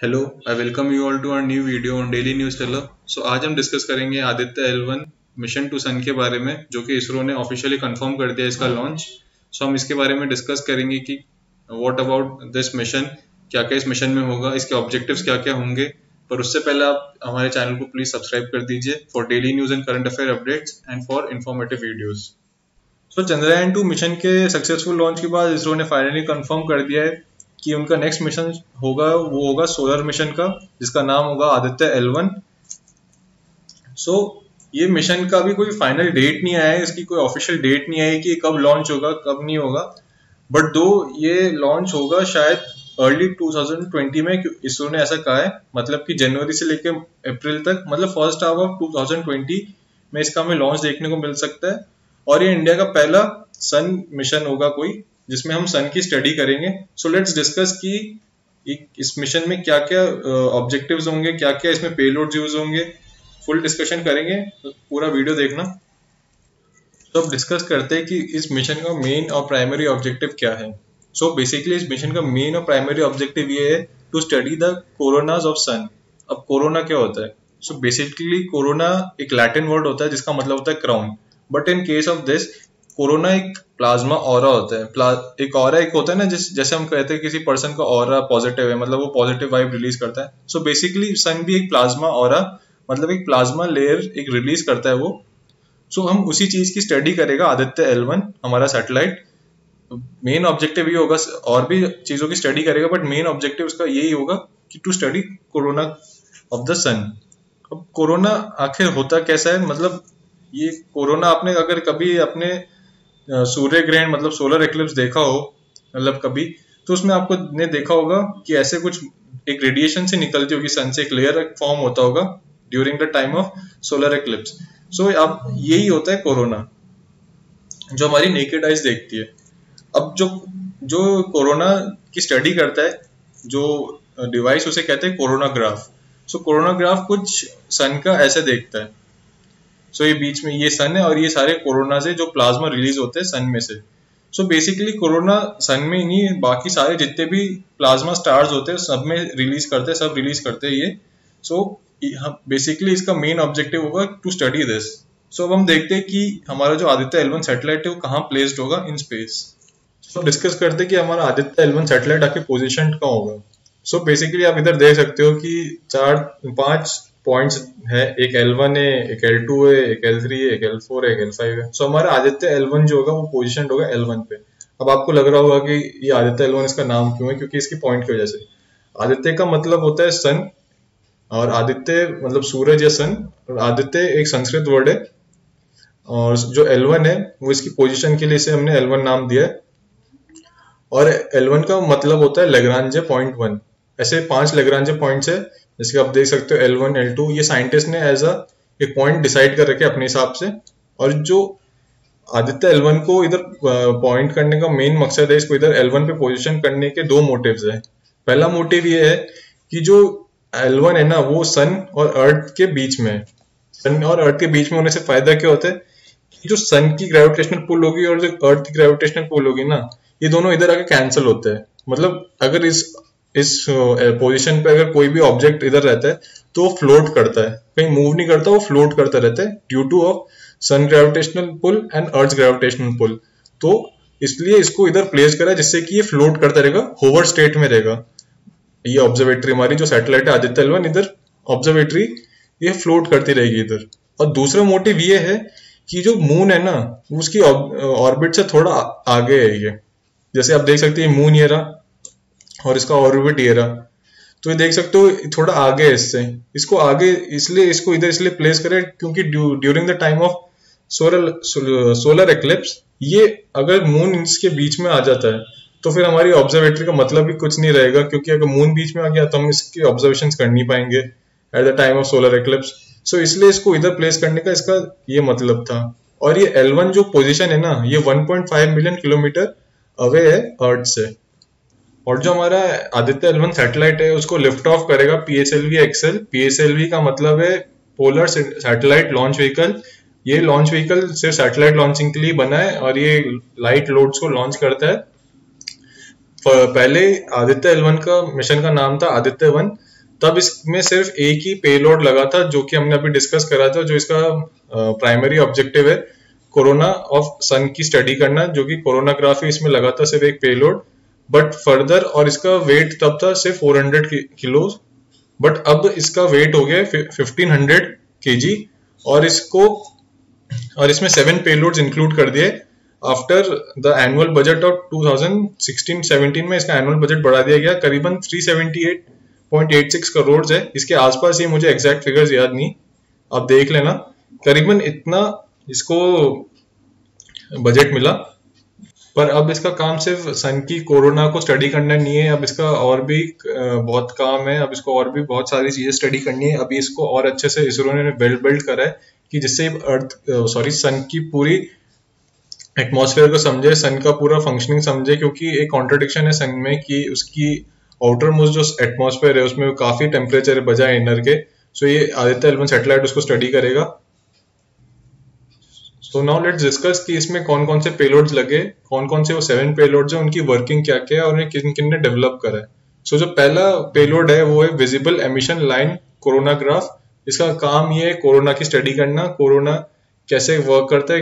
Hello, I welcome you all to our new video on Daily News Tailor. So आज हम discuss करेंगे Aditya L1 mission to सन के बारे में, जो कि इसरो ने ऑफिशियली कंफर्म कर दिया इसका लॉन्च। सो हम इसके बारे में डिस्कस करेंगे कि व्हाट अबाउट दिस मिशन, क्या क्या इस मिशन में होगा, इसके ऑब्जेक्टिव्स क्या क्या होंगे। पर उससे पहले आप हमारे चैनल को प्लीज सब्सक्राइब कर दीजिए for daily news and current affair updates and for informative videos. So चंद्रयान-2 मिशन के सक्सेसफुल लॉन्च के बाद इसरो ने फाइनली कंफर्म कर दिया है कि उनका नेक्स्ट मिशन होगा, वो होगा सोलर मिशन का, जिसका नाम होगा आदित्य L1। सो ये मिशन का भी कोई फाइनल डेट नहीं आया है, इसकी कोई ऑफिशियल डेट नहीं आई कि कब लॉन्च होगा कब नहीं होगा। बट दो ये लॉन्च होगा शायद अर्ली 2020 में, इसरो ने ऐसा कहा है। मतलब कि जनवरी से लेकर अप्रैल तक, मतलब फर्स्ट हाफ ऑफ 2020 में इसका हमें लॉन्च देखने को मिल सकता है। और ये इंडिया का पहला सन मिशन होगा कोई, जिसमें हम सन की स्टडी करेंगे। सो लेट्स डिस्कस कि इस मिशन में क्या क्या ऑब्जेक्टिव्स होंगे, क्या क्या इसमें पेलोड्स यूज होंगे। फुल डिस्कशन करेंगे, तो पूरा वीडियो देखना। तो अब डिस्कस करते हैं कि इस मिशन का मेन और प्राइमरी ऑब्जेक्टिव क्या है। सो बेसिकली इस मिशन का मेन और प्राइमरी ऑब्जेक्टिव ये है to study the coronas of sun. अब कोरोना क्या होता है? सो बेसिकली कोरोना एक लैटिन वर्ड होता है जिसका मतलब होता है crown. But in case of this, corona एक प्लाज्मा ऑरा होता है। एक ऑरा एक होता है ना, जैसे हम कहते हैं किसी पर्सन का ऑरा पॉजिटिव है, मतलब वो पॉजिटिव वाइब रिलीज करता है। सो बेसिकली सन भी एक प्लाज्मा ऑरा, मतलब एक प्लाज्मा लेयर एक रिलीज करता है वो। सो हम उसी चीज की स्टडी करेगा आदित्य L1 हमारा सैटेलाइट। मेन ऑब्जेक्टिव ये होगा, और भी चीजों की स्टडी करेगा बट मेन ऑब्जेक्टिव उसका यही होगा कि to study corona of the sun. अब कोरोना आखिर होता कैसा है? मतलब ये कोरोना, आपने अगर कभी अपने सूर्य ग्रहण मतलब सोलर एक्लिप्स देखा हो, मतलब कभी, तो उसमें आपको ने देखा होगा कि ऐसे कुछ एक रेडिएशन से निकलती होगी सन से, एक लेयर फॉर्म होता होगा during the time of solar eclipse. So अब यही होता है कोरोना, जो हमारी नेकेड आइज देखती है। अब जो कोरोना की स्टडी करता है, जो डिवाइस, उसे कहते हैं कोरोनाग्राफ। सो कोरोनाग्राफ कुछ सन का ऐसे देखता है। सो ये बीच में ये सन है और ये सारे कोरोना से जो प्लाज्मा रिलीज होते हैं सन में से। सो बेसिकली कोरोना सन में ही नहीं, बाकी सारे जितने भी प्लाज्मा स्टार्स होते हैं सब में रिलीज करते हैं, सब रिलीज करते हैं ये। सो बेसिकली इसका मेन ऑब्जेक्टिव होगा टू स्टडी दिस। सो अब हम देखते हैं कि हमारा जो आदित्य L1 सैटेलाइट है वो कहाँ प्लेस्ड होगा इन स्पेस। सो डिस्कस करते हैं कि हमारा आदित्य L1 सैटेलाइट आके पोजिशन कहाँ होगा। सो बेसिकली आप इधर देख सकते हो कि 4-5 पॉइंट्स है। एक L1 है, एक L2 है, एक L3 है, एक L4 है, एक L5 है। सो हमारा आदित्य L1 जो होगा वो पोजीशनड होगा L1 पे। अब आपको लग रहा होगा कि ये आदित्य L1 इसका नाम क्यों है? क्योंकि इसकी पॉइंट की वजह से। आदित्य का मतलब होता है सन, और आदित्य मतलब सूरज या सन। और आदित्य एक संस्कृत वर्ड है, और जो L1 है वो इसकी पोजिशन के लिए इसे हमने L1 नाम दिया है। और L1 का मतलब होता है लैग्रांज पॉइंट 1। ऐसे 5 लैग्रांज पॉइंट्स है, जैसे आप देख सकते हो L1, L2। ये साइंटिस्ट ने एज एक पॉइंट डिसाइड कर रखे अपने हिसाब से। और जो आदित्य L1 को इधर पॉइंट करने का मेन मकसद है, इसको इधर L1 पे पोजीशन करने के 2 मोटिव्स है। पहला मोटिव ये है कि जो L1 है ना, वो सन और अर्थ के बीच में है। सन और अर्थ के बीच में होने से फायदा क्या होता है कि जो सन की ग्रेविटेशनल पुल होगी और जो अर्थ की ग्रेविटेशनल पुल होगी ना, ये दोनों इधर आके कैंसिल होते हैं। मतलब अगर इस पोजीशन पे अगर कोई भी ऑब्जेक्ट इधर रहता है तो वो फ्लोट करता है, कहीं मूव नहीं करता, वो फ्लोट करता रहता है due to of sun gravitational pull and earth gravitational pull. तो इसलिए इसको इधर प्लेस करा जिससे कि ये फ्लोट करता रहेगा, होवर स्टेट में रहेगा। ये ऑब्जर्वेटरी हमारी जो सैटेलाइट है आदित्य L1, इधर ऑब्जर्वेटरी ये फ्लोट करती रहेगी इधर। और दूसरा मोटिव ये है कि जो मून है ना, उसकी ऑर्बिट से थोड़ा आगे है ये। जैसे आप देख सकते हैं मून ये रहा और इसका ऑर्बिट ये रहा, तो ये देख सकते हो थोड़ा आगे है इससे। इसको आगे इसलिए इसको इधर इसलिए प्लेस करें क्योंकि during the time of solar eclipse, ये अगर मून इसके बीच में आ जाता है तो फिर हमारी ऑब्जर्वेटरी का मतलब भी कुछ नहीं रहेगा, क्योंकि अगर मून बीच में आ गया तो हम इसकी ऑब्जर्वेशन कर नहीं पाएंगे at the time of solar eclipse. So इसलिए इसको इधर प्लेस करने का इसका ये मतलब था। और ये L1 जो पोजिशन है ना, ये 1.5 मिलियन किलोमीटर अवे है अर्थ से। और जो हमारा आदित्य L1 सैटेलाइट है उसको लिफ्ट ऑफ करेगा PSLV-XL। PSLV का मतलब है पोलर सैटेलाइट लॉन्च व्हीकल। ये लॉन्च व्हीकल सिर्फ सैटेलाइट लॉन्चिंग के लिए बना है और ये लाइट लोड्स को लॉन्च करता है। पहले आदित्य L1 का मिशन का नाम था आदित्य 1, तब इसमें सिर्फ एक ही पेलोड लगा था, जो कि हमने अभी डिस्कस करा था, जो इसका प्राइमरी ऑब्जेक्टिव है कोरोना ऑफ सन की स्टडी करना, जो कि कोरोनाग्राफी इसमें लगा था सिर्फ एक पेलोड। बट फर्दर, और इसका वेट तब था सिर्फ 400 किलो, बट अब इसका वेट हो गया 1500 kg, और इसमें 7 पेलोड्स इंक्लूड कर दिए। After the annual budget of 2016-17 में इसका एनुअल बजट बढ़ा दिया गया, करीबन 378.86 करोड़ है। इसके आसपास ही, मुझे एग्जैक्ट फिगर्स याद नहीं, आप देख लेना, करीबन इतना इसको बजट मिला। पर अब इसका काम सिर्फ सन की कोरोना को स्टडी करना नहीं है, अब इसका और भी बहुत काम है, अब इसको और भी बहुत सारी चीजें स्टडी करनी है। अभी इसको और अच्छे से इसरो ने बिल्ड करा है कि जिससे सन की पूरी एटमॉस्फेयर को समझे, सन का पूरा फंक्शनिंग समझे, क्योंकि एक कॉन्ट्रडिक्शन है सन में कि उसकी आउटर मोस्ट जो एटमॉस्फेयर है उसमें काफी टेम्परेचर है बजाय इनर के। सो ये आदित्य L1 सैटेलाइट उसको स्टडी करेगा। सो नाउ लेट्स डिस्कस कि इसमें कौन कौन से पेलोड्स लगे, कौन कौन से वो 7 पेलोड्स हैं, उनकी वर्किंग क्या क्या है और उन्हें किन किन ने डेवलप करा है। सो जो पहला पेलोड है वो है विजिबल एमिशन लाइन कोरोनाग्राफ। इसका काम ये है कोरोना की स्टडी करना, कोरोना कैसे वर्क करता है,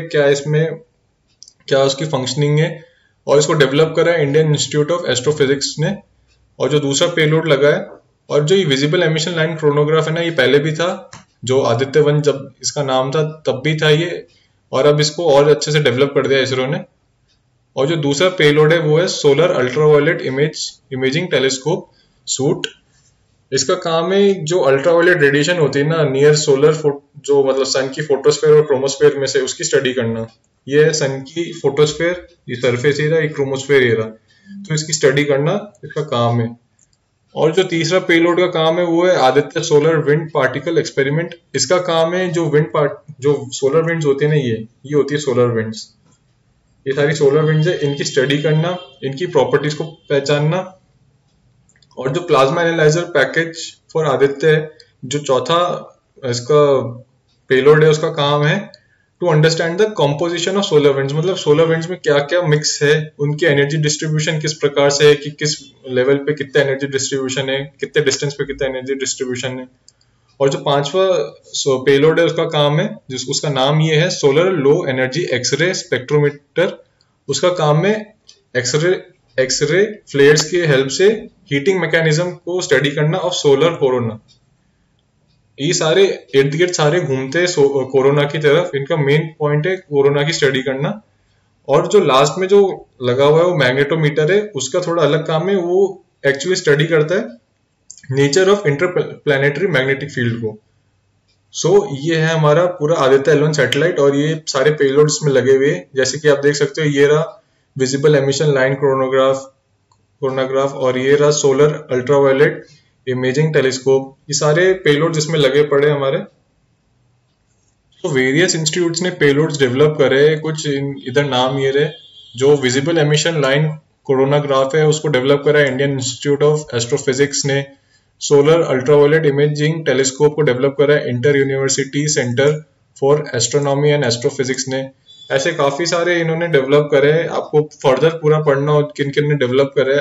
क्या उसकी फंक्शनिंग है, और इसको डेवलप करा है इंडियन इंस्टीट्यूट ऑफ एस्ट्रोफिजिक्स ने। और जो दूसरा पेलोड लगा है, और जो ये विजिबल एमिशन लाइन क्रोनोग्राफ है ना, ये पहले भी था, जो आदित्य 1 जब इसका नाम था तब भी था ये, और अब इसको और अच्छे से डेवलप कर दिया इसरो ने। और जो दूसरा पेलोड है वो है solar ultraviolet imaging telescope suite. इसका काम है जो अल्ट्रावायलेट रेडिएशन होती है ना नियर सोलर, जो मतलब सन की फोटोस्फेयर और क्रोमोस्फेयर में से, उसकी स्टडी करना। ये है सन की फोटोस्फेयर, ये सरफेस एरिया, ये क्रोमोस्फेयर एरिया, तो इसकी स्टडी करना इसका काम है। और जो तीसरा पेलोड का काम है वो है Aditya solar wind particle experiment. इसका काम है जो जो सोलर विंड्स होती है ना, ये होती है सोलर विंड्स, ये सारी सोलर विंड्स है, इनकी स्टडी करना, इनकी प्रॉपर्टीज को पहचानना। और जो plasma analyser package for Aditya है, जो चौथा इसका पेलोड है, उसका काम है to understand the composition of solar winds, मतलब सोलर विंड्स में क्या क्या मिक्स है, उनकी एनर्जी डिस्ट्रीब्यूशन किस प्रकार से है, कि किस लेवल पे कितना एनर्जी डिस्ट्रीब्यूशन है, कितने डिस्टेंस पे कितना एनर्जी डिस्ट्रीब्यूशन है। और जो पांचवा पेलोड है उसका काम है, उसका नाम ये है solar low energy x ray spectrometer. उसका काम है एक्सरे फ्लेयर्स की हेल्प से हीटिंग मैकेनिज्म को स्टडी करना ऑफ सोलर कोरोना। ये सारे इर्द गिर्द सारे घूमते कोरोना की तरफ, इनका मेन पॉइंट है कोरोना की स्टडी करना। और जो लास्ट में जो लगा हुआ है वो मैग्नेटोमीटर है, उसका थोड़ा अलग काम है, वो एक्चुअली स्टडी करता है nature of interplanetary magnetic field को। सो ये है हमारा पूरा आदित्य L1 सैटेलाइट, और ये सारे पेलोड्स में लगे हुए, जैसे कि आप देख सकते हो, ये रहा विजिबल एमिशन लाइन कोरोनाग्राफ, और ये रहा सोलर अल्ट्रावायलेट इमेजिंग टेलीस्कोप। ये सारे पेलोड्स इसमें लगे पड़े हमारे। तो वेरियस इंस्टीट्यूट्स ने पेलोड्स डेवलप करे, कुछ इधर नाम ये रहे। जो विजिबल एमिशन लाइन कोरोनाग्राफ है उसको डेवलप करा इंडियन इंस्टीट्यूट ऑफ एस्ट्रोफिजिक्स ने। सोलर अल्ट्रावायलेट इमेजिंग टेलीस्कोप को डेवलप करा inter university centre for astronomy and astrophysics ने। ऐसे काफी सारे इन्होंने डेवलप करे। आपको फर्दर पूरा पढ़ना हो किन किन ने डेवलप करे,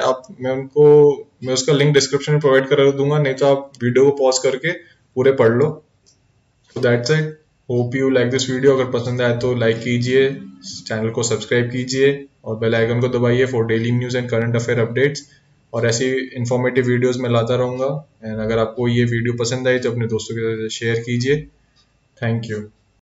मैं उसका लिंक डिस्क्रिप्शन में प्रोवाइड कर दूंगा, नहीं तो आप वीडियो को पॉज करके पूरे पढ़ लो। So that's it, hope you like this video. अगर पसंद आए तो लाइक कीजिए, चैनल को सब्सक्राइब कीजिए और बेल आइकन को दबाइए for daily news and current affair updates. और ऐसी इंफॉर्मेटिव वीडियोस मैं लाता रहूंगा। एंड अगर आपको ये वीडियो पसंद आई तो अपने दोस्तों के साथ शेयर कीजिए। Thank you.